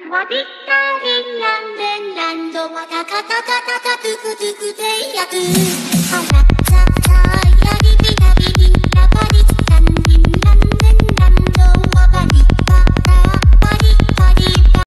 わびったりんらんでんらんどまたカタカタカトゥクトゥクぜいやつ